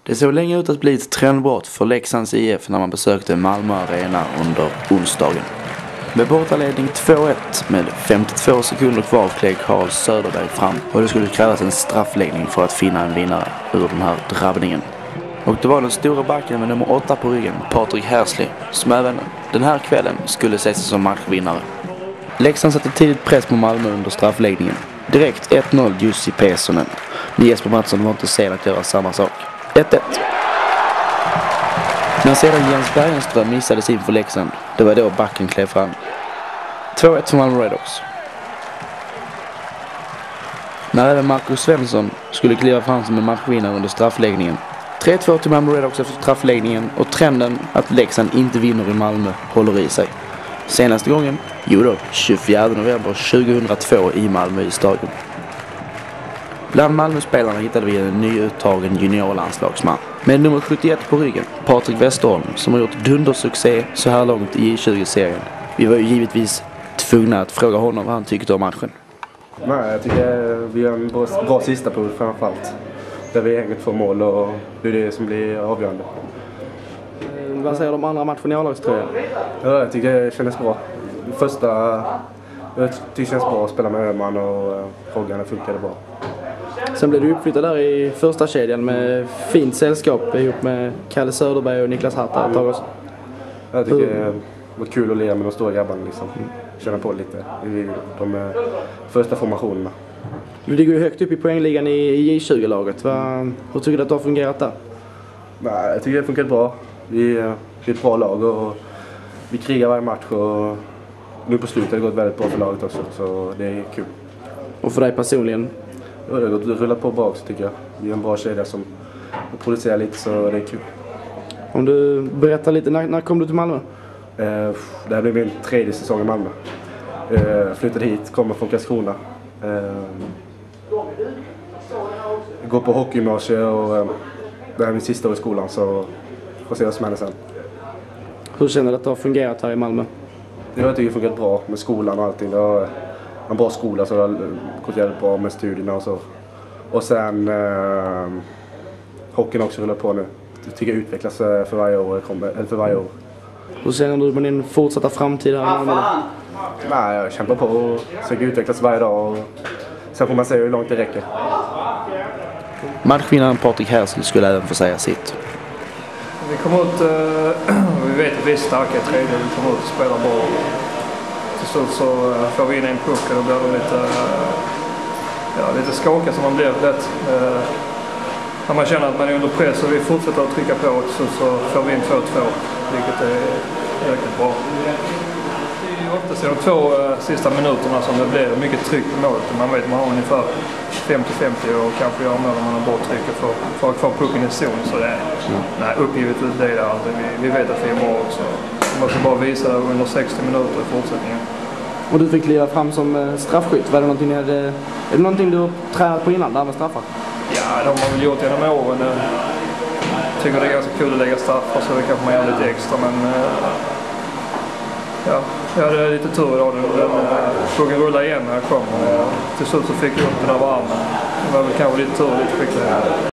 Det såg länge ut att bli ett trendbrott för Leksands IF när man besökte Malmö Arena under onsdagen. Med bortaledning 2-1 med 52 sekunder kvar klev Carl Söderberg fram och det skulle krävas en straffläggning för att finna en vinnare ur den här drabbningen. Och det var den stora backen med nummer 8 på ryggen, Patrik Härsley, som även den här kvällen skulle ses som matchvinnare. Leksand satte tidigt press på Malmö under straffläggningen. Direkt 1-0 Jussi Pesonen. Men Jesper Mattsson var inte sen att göra samma sak. 1-1. När sedan Jens Bergenström missade sin för Leksand, det var då backen klev fram. 2-1 för Malmö Redhawks. När även Marcus Svensson skulle kliva fram som en matchvinnare under straffläggningen. 3-2 till Malmö Redhawks efter straffläggningen och trenden att Leksand inte vinner i Malmö håller i sig. Senaste gången? Jo då, 24 november 2002 i Malmö i stadion. Bland Malmö-spelarna hittade vi en nyuttagen juniorlandslagsman med nummer 71 på ryggen, Patrik Westerholm, som har gjort dundersuccé så här långt i 20-serien. Vi var ju givetvis tvungna att fråga honom vad han tyckte om matchen. Nej, jag tycker vi har en bra sista period framförallt. Där vi hänger 2 mål och det är det som blir avgörande. Vad säger du om andra matchen i A-lagströjan? Ja, jag tycker det kändes bra. Jag tycker det känns bra att spela med Öhman och Roggan funkade bra. Sen blev du uppflyttad där i första kedjan med fint sällskap ihop med Kalle Söderberg och Niklas Hatta. Jag tycker det var kul att lira med de stora grabbarna liksom. Känna på lite i de första formationerna. Du ligger ju högt upp i poängligan i J20-laget. Hur tycker du att det har fungerat där? Nej, jag tycker det funkar bra. Vi är ett bra lag och vi krigar varje match och nu på slutet har det gått väldigt bra för laget också, så det är kul. Och för dig personligen? Ja, det har rullat på bra också tycker jag. Vi är en bra kedja som producerar lite, så det är kul. Om du berättar lite, när kom du till Malmö? Det här blev min 3:e säsong i Malmö. Flyttade hit, kommer från Karlskrona. Går på hockeygymnasiet och det här är min sista år i skolan, så får se vad som händer sen. Hur känner du att det har fungerat här i Malmö? Jag tycker det fungerat bra med skolan och allting. Det var en bra skola, så det har gått jävligt bra med studierna och så. Och sen hockeyn också rullar på nu. Jag tycker jag utvecklas för varje år. Hur känner du med din fortsatta framtid här i Malmö? Nej, jag kämpar på och försöker utvecklas varje dag och sen får man se hur långt det räcker. Matchvinnaren Patrik Härsley skulle även få säga sitt. Vi kom ut, vi vet att vi är starka i tredje, vi kommer ut och spelar bra. Till slut så får vi in en puck och då blir det lite skakig som man blir lätt. När man känner att man är under press och vi fortsätter att trycka på så får vi in 2-2, vilket är riktigt bra. Det är oftast i de 2 sista minuterna som det blir mycket tryck på målet. Man vet att man har ungefär 50-50 och kanske gör mål om man har bra tryck för att ha kvar pucken i zon. Så det är uppgivet ut det där. Vi vet att vi är bra också. Vi måste bara visa det under 60 minuter i fortsättningen. Och du fick kliva fram som straffskytt. Är det någonting du har tränat på innan, där med straffar? Ja, det har man väl gjort genom åren. Jag tycker det är ganska kul att lägga straffar, så det kanske man gör lite extra. Men jag hade lite tur idag. Pucken rullade igen när jag kom. Till slut så fick jag upp den där armen. Det var väl kanske lite tur, lite skickligare.